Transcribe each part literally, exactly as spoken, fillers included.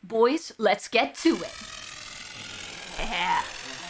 Boys, let's get to it. Yeah.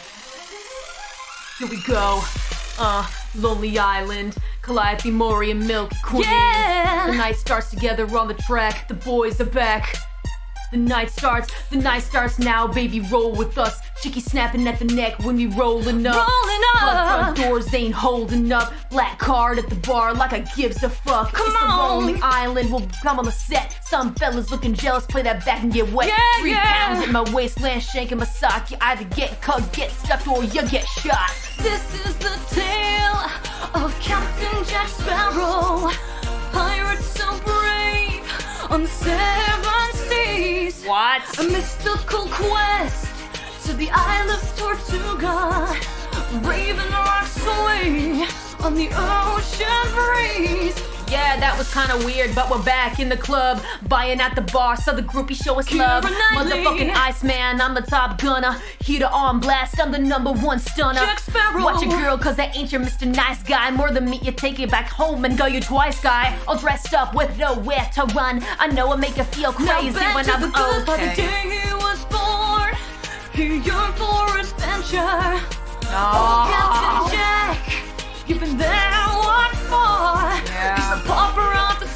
Here we go. Uh, Lonely Island, Calliope, Mori, and Milk Queen. Yeah! The night starts together on the track. The boys are back. The night starts, the night starts now, baby, roll with us. Chicky snapping at the neck when we rollin' up. Rollin' up. But front doors ain't holding up. Black card at the bar like I gives a fuck. Come it's on. the Lonely Island, we'll come on the set. Some fellas looking jealous, play that back and get wet. Yeah, Three yeah. pounds in my waistland, shanking my sock. You either get cut, get stuffed, or you get shot. This is the tale of Captain Jack Sparrow, pirate so brave on the seven seas. What? A mystical quest to the Isle of Tortuga. Raven rocks away on the ocean breeze. Yeah, that was kinda weird, but we're back in the club, buying at the bar, so the groupie show us love. Keira Knightley. Motherfucking Iceman, I'm the top gunner. Heater on blast, I'm the number one stunner. Jack Sparrow. Watch your girl, cause I ain't your Mister Nice Guy. More than meet you, take it back home and go you twice, guy. All dressed up with nowhere to run. I know I make you feel crazy Now back when to I'm the good by the okay. day he was born. He yearned for adventure. Oh. Captain Jack, you've been there what for? Yeah. He's a pauper on the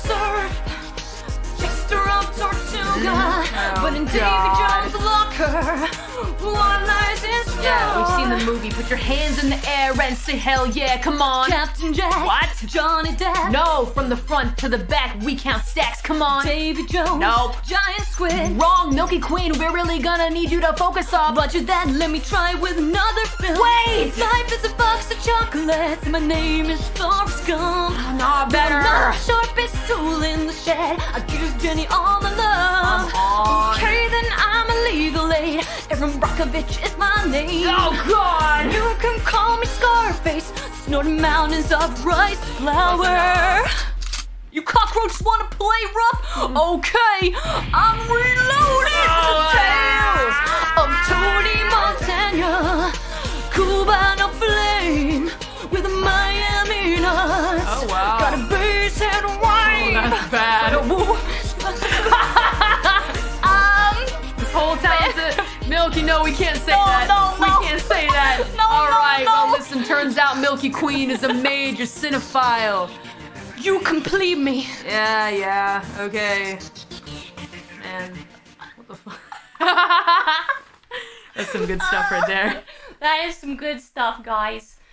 surf, jester of Tortuga. Mm. But in Oh, Davy God. Jones' locker, what lies in store? Yeah, we've seen the movie. Put your hands in the air and say hell yeah, come on. Captain Jack, What? Johnny Depp, No, from the front to the back, we count stacks, come on. Davy Jones, Nope. Giant Squid. Wrong, Milky Queen, we're really gonna need you to focus on. Roger that, let me try with another film. Wait! Life is a box of chocolates, and my name is Forrest Gump. Nah, better. The sharpest tool in the shed. I give Jenny all the love. Come on. Okay, then I'm a legal aid. Aaron Brockovich is my name. Oh, God! You can call me Scarface, snorting mountains of rice flour. You cockroaches want to play rough? Okay, I'm reloading. Oh, Tales of Tony Montana, Cubano flame with a Miami nuts. Oh, wow. Got a bass head wine. Oh, that's bad. um, This whole talented Milky, no, we can't say No, that. no, no. We can't say that. No, All no, right, no. well, listen, turns out Milky Queen is a major cinephile. you complete me. Yeah, yeah, okay. Man, what the fuck? That's some good stuff right there. That is some good stuff, guys.